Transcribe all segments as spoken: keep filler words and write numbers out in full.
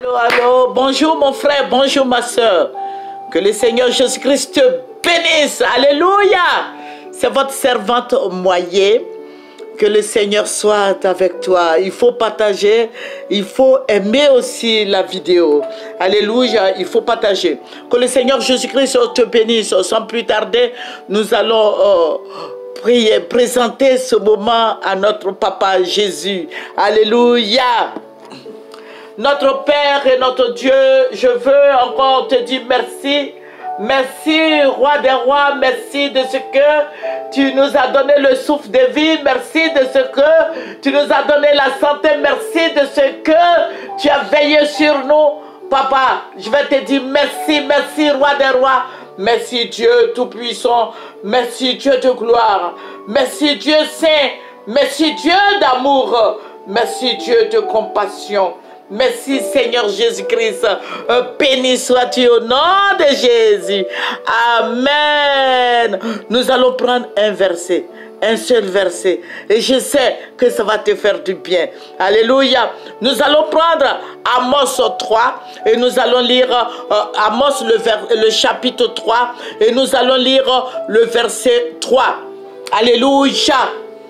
Allô, allô, bonjour mon frère, bonjour ma soeur. Que le Seigneur Jésus-Christ te bénisse. Alléluia. C'est votre servante Moyer. Que le Seigneur soit avec toi. Il faut partager, il faut aimer aussi la vidéo. Alléluia, il faut partager. Que le Seigneur Jésus-Christ te bénisse. Sans plus tarder, nous allons euh, prier, présenter ce moment à notre Papa Jésus. Alléluia. Notre Père et notre Dieu, je veux encore te dire merci. Merci, Roi des Rois, merci de ce que tu nous as donné le souffle de vie, merci de ce que tu nous as donné la santé, merci de ce que tu as veillé sur nous. Papa, je vais te dire merci, merci, Roi des Rois, merci Dieu Tout-Puissant, merci Dieu de gloire, merci Dieu Saint, merci Dieu d'amour, merci Dieu de compassion. Merci Seigneur Jésus-Christ. Béni sois-tu au nom de Jésus. Amen. Nous allons prendre un verset. Un seul verset. Et je sais que ça va te faire du bien. Alléluia. Nous allons prendre Amos trois. Et nous allons lire euh, Amos le, ver, le chapitre trois. Et nous allons lire le verset trois. Alléluia.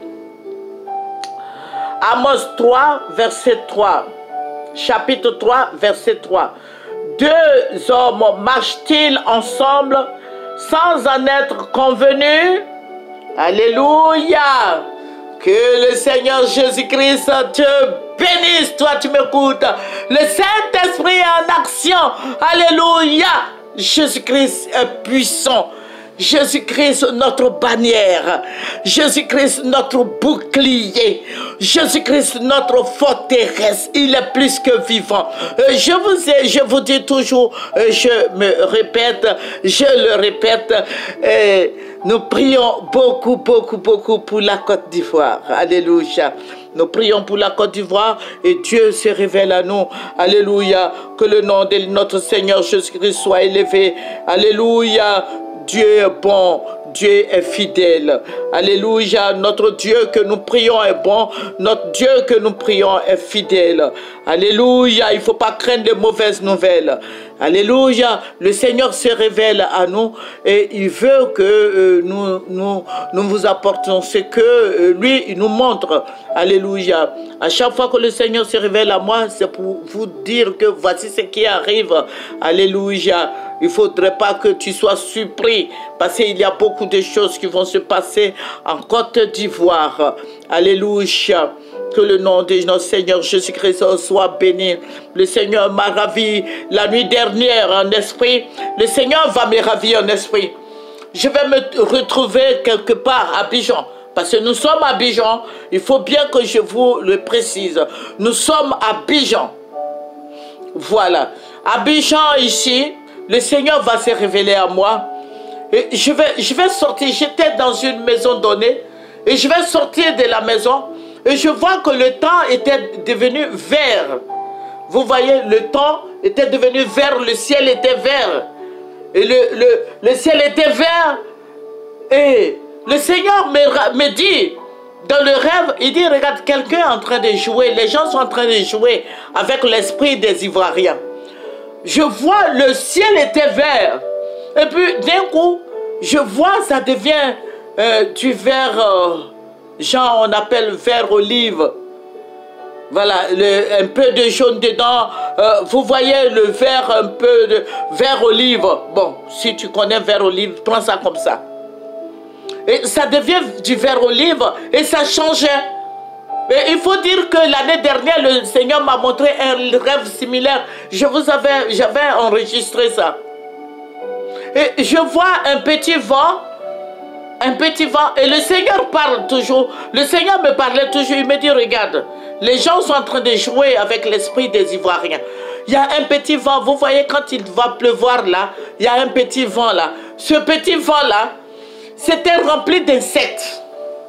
Amos trois, verset trois. Chapitre trois, verset trois. Deux hommes marchent-ils ensemble sans en être convenus? Alléluia. Que le Seigneur Jésus-Christ te bénisse. Toi, tu m'écoutes. Le Saint-Esprit est en action. Alléluia. Jésus-Christ est puissant. Jésus-Christ, notre bannière. Jésus-Christ, notre bouclier. Jésus-Christ, notre forteresse. Il est plus que vivant. Je vous ai, je vous dis toujours, je me répète, je le répète, et nous prions beaucoup, beaucoup, beaucoup pour la Côte d'Ivoire. Alléluia. Nous prions pour la Côte d'Ivoire et Dieu se révèle à nous. Alléluia. Que le nom de notre Seigneur Jésus-Christ soit élevé. Alléluia. Dieu est bon, Dieu est fidèle. Alléluia, notre Dieu que nous prions est bon, notre Dieu que nous prions est fidèle. Alléluia, il ne faut pas craindre de mauvaises nouvelles. Alléluia, le Seigneur se révèle à nous et il veut que euh, nous, nous, nous vous apportions ce que euh, lui il nous montre. Alléluia. À chaque fois que le Seigneur se révèle à moi, c'est pour vous dire que voici ce qui arrive. Alléluia. Il ne faudrait pas que tu sois surpris parce qu'il y a beaucoup de choses qui vont se passer en Côte d'Ivoire. Alléluia. Que le nom de notre Seigneur Jésus-Christ soit béni. Le Seigneur m'a ravi la nuit dernière en esprit. Le Seigneur va me ravir en esprit. Je vais me retrouver quelque part à Abidjan. Parce que nous sommes à Abidjan. Il faut bien que je vous le précise. Nous sommes à Abidjan. Voilà. Abidjan ici. Le Seigneur va se révéler à moi. Et je vais, je vais sortir. J'étais dans une maison donnée. Et je vais sortir de la maison. Et je vois que le temps était devenu vert. Vous voyez, le temps était devenu vert. Le ciel était vert. Et le, le, le ciel était vert. Et le Seigneur me, me dit, dans le rêve, il dit, regarde, quelqu'un est en train de jouer. Les gens sont en train de jouer avec l'esprit des Ivoiriens. Je vois le ciel était vert. Et puis d'un coup, je vois ça devient euh, du vert, euh, genre on appelle vert olive. Voilà, le, un peu de jaune dedans. Euh, vous voyez le vert un peu de vert olive. Bon, si tu connais vert olive, prends ça comme ça. Et ça devient du vert olive et ça changeait. Mais il faut dire que l'année dernière, le Seigneur m'a montré un rêve similaire. Je vous avais, j'avais enregistré ça. Et je vois un petit vent, un petit vent, et le Seigneur parle toujours. Le Seigneur me parlait toujours, il me dit, regarde, les gens sont en train de jouer avec l'esprit des Ivoiriens. Il y a un petit vent, vous voyez quand il va pleuvoir là, il y a un petit vent là. Ce petit vent là, c'était rempli d'insectes.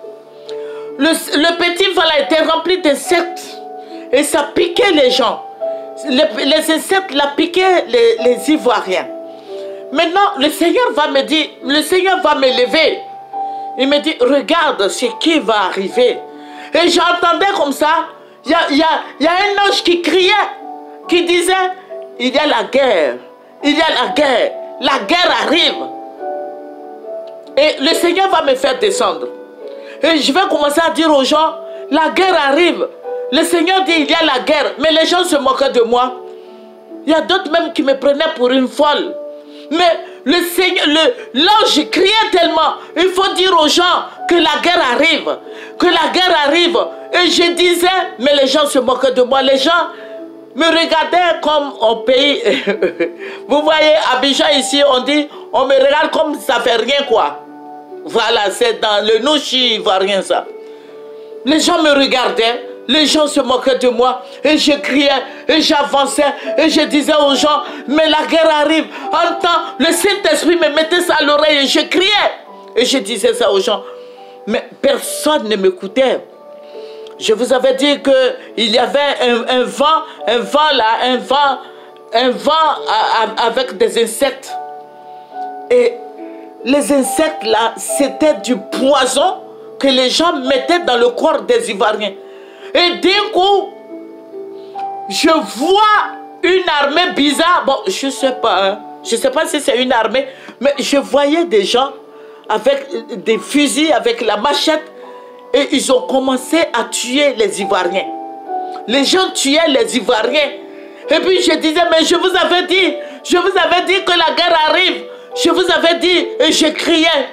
Le, le petit vent là était rempli d'insectes et ça piquait les gens. Les, les insectes là piquaient les, les Ivoiriens. Maintenant, le Seigneur va me dire, le Seigneur va me lever. Il me dit, regarde ce qui va arriver. Et j'entendais comme ça, il y a, y a, y a un ange qui criait. qui disait, il y a la guerre, il y a la guerre, la guerre arrive. Et le Seigneur va me faire descendre. Et je vais commencer à dire aux gens, la guerre arrive. Le Seigneur dit, il y a la guerre. Mais les gens se moquaient de moi. Il y a d'autres même qui me prenaient pour une folle. Mais le Seigneur, l'ange criait tellement. Il faut dire aux gens que la guerre arrive. Que la guerre arrive. Et je disais, mais les gens se moquaient de moi. Les gens me regardaient comme au pays. Vous voyez, à Abidjan ici, on dit, on me regarde comme ça fait rien quoi. Voilà, c'est dans le Nouchi ivoirien ça. Les gens me regardaient. Les gens se moquaient de moi et je criais et j'avançais et je disais aux gens, mais la guerre arrive. En temps, le Saint-Esprit me mettait ça à l'oreille et je criais. Et je disais ça aux gens. Mais personne ne m'écoutait. Je vous avais dit qu'il y avait un, un vent, un vent là, un vent, un vent à, à, avec des insectes. Et les insectes là, c'était du poison que les gens mettaient dans le corps des Ivoiriens. Et d'un coup, je vois une armée bizarre. Bon, je ne sais pas. Hein. Je ne sais pas si c'est une armée. Mais je voyais des gens avec des fusils, avec la machette. Et ils ont commencé à tuer les Ivoiriens. Les gens tuaient les Ivoiriens. Et puis je disais, mais je vous avais dit, je vous avais dit que la guerre arrive. Je vous avais dit, et je criais.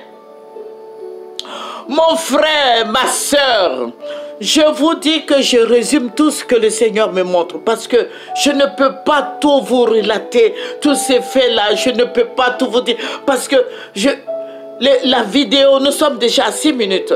Mon frère, ma soeur, je vous dis que je résume tout ce que le Seigneur me montre parce que je ne peux pas tout vous relater, tous ces faits-là, je ne peux pas tout vous dire parce que je, les, la vidéo, nous sommes déjà à six minutes.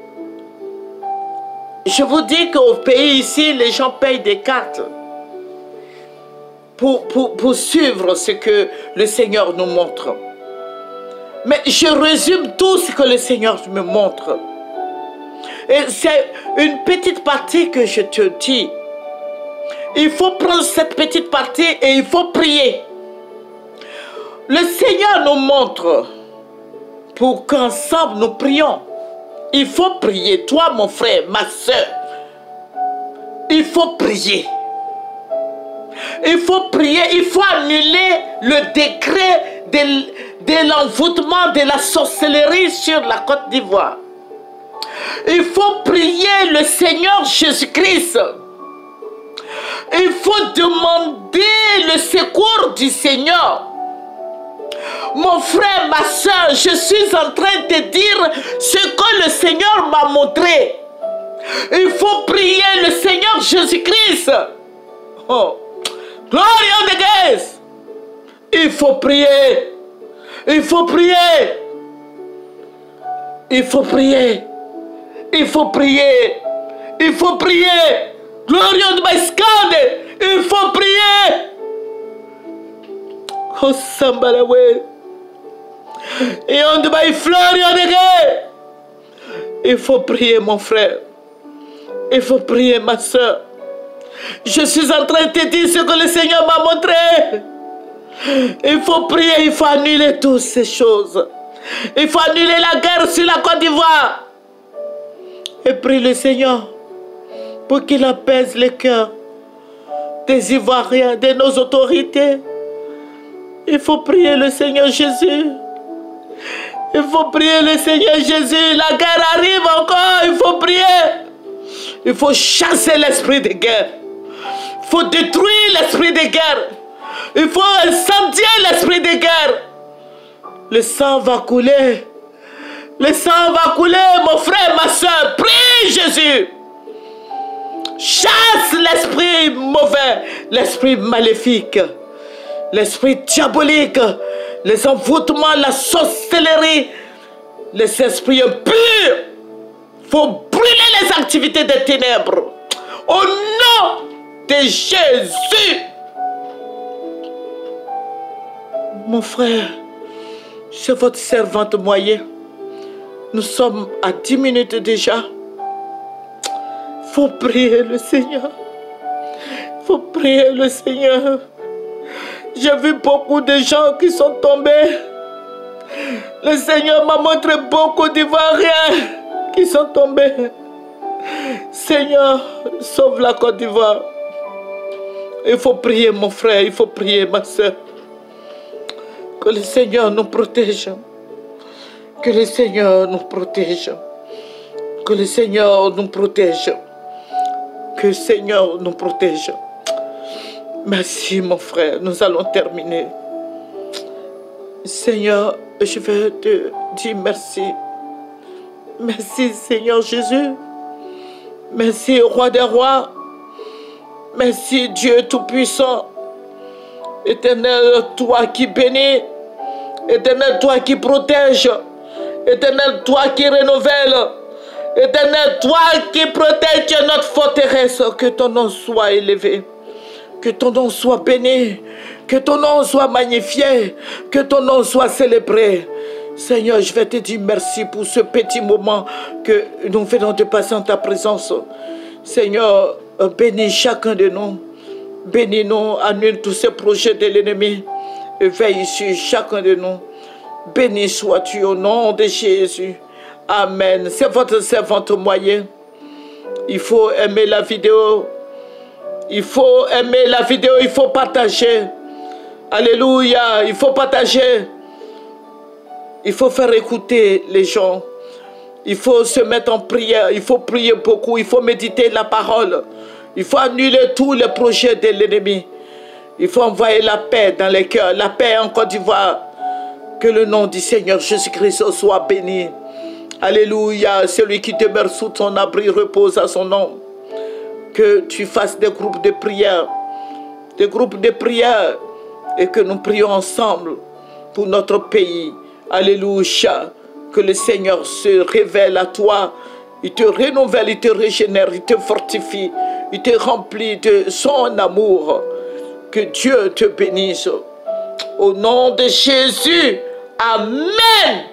Je vous dis qu'au pays ici, les gens payent des cartes pour, pour, pour suivre ce que le Seigneur nous montre. Mais je résume tout ce que le Seigneur me montre. Et c'est une petite partie que je te dis. Il faut prendre cette petite partie et il faut prier. Le Seigneur nous montre pour qu'ensemble nous prions. Il faut prier. Toi, mon frère, ma soeur, il faut prier. Il faut prier. Il faut annuler le décret de, de l'envoûtement de la sorcellerie sur la Côte d'Ivoire. Il faut prier le Seigneur Jésus-Christ. Il faut demander le secours du Seigneur. Mon frère, ma soeur, je suis en train de dire ce que le Seigneur m'a montré. Il faut prier le Seigneur Jésus-Christ. Oh. Gloire de Dieu. Il faut prier. Il faut prier. Il faut prier. Il faut prier. Il faut prier. Gloria de Baïskande. Il faut prier. Oh Sambalawe. Et on doit y fleurir de guerre. Il faut prier, mon frère. Il faut prier, ma soeur. Je suis en train de te dire ce que le Seigneur m'a montré. Il faut prier, il faut annuler toutes ces choses. Il faut annuler la guerre sur la Côte d'Ivoire. Et prie le Seigneur pour qu'il apaise les cœurs des Ivoiriens, de nos autorités. Il faut prier le Seigneur Jésus. Il faut prier le Seigneur Jésus. La guerre arrive encore. Il faut prier. Il faut chasser l'esprit de guerre. Il faut détruire l'esprit de guerre. Il faut incendier l'esprit de guerre. Le sang va couler. Le sang va couler, mon frère, ma soeur. Prie Jésus. Chasse l'esprit mauvais, l'esprit maléfique, l'esprit diabolique, les envoûtements, la sorcellerie, les esprits impurs. Il faut brûler les activités des ténèbres. Au nom de Jésus. Mon frère, c'est votre servante moyenne. Nous sommes à dix minutes déjà. Il faut prier le Seigneur. Il faut prier le Seigneur. J'ai vu beaucoup de gens qui sont tombés. Le Seigneur m'a montré beaucoup d'Ivoiriens qui sont tombés. Seigneur, sauve la Côte d'Ivoire. Il faut prier, mon frère, il faut prier, ma soeur. Que le Seigneur nous protège. Que le Seigneur nous protège. Que le Seigneur nous protège. Que le Seigneur nous protège. Merci, mon frère. Nous allons terminer. Seigneur, je veux te dire merci. Merci, Seigneur Jésus. Merci, Roi des rois. Merci, Dieu Tout-Puissant. Éternel, toi qui bénis. Éternel, toi qui protèges. Éternel, toi qui renouvelle. Éternel, toi qui protèges notre forteresse. Que ton nom soit élevé. Que ton nom soit béni. Que ton nom soit magnifié. Que ton nom soit célébré. Seigneur, je vais te dire merci pour ce petit moment que nous venons de passer en ta présence. Seigneur, bénis chacun de nous. Bénis-nous, annule tous ces projets de l'ennemi. Et veille sur chacun de nous. Béni sois-tu au nom de Jésus. Amen. C'est votre servante moyen. Il faut aimer la vidéo. Il faut aimer la vidéo. Il faut partager. Alléluia. Il faut partager. Il faut faire écouter les gens. Il faut se mettre en prière. Il faut prier beaucoup. Il faut méditer la parole. Il faut annuler tous les projets de l'ennemi. Il faut envoyer la paix dans les cœurs. La paix en Côte d'Ivoire. Que le nom du Seigneur Jésus-Christ soit béni. Alléluia. Celui qui demeure sous ton abri repose à son nom. Que tu fasses des groupes de prière. Des groupes de prière. Et que nous prions ensemble pour notre pays. Alléluia. Que le Seigneur se révèle à toi. Il te renouvelle, il te régénère, il te fortifie. Il te remplit de son amour. Que Dieu te bénisse. Au nom de Jésus. Amen.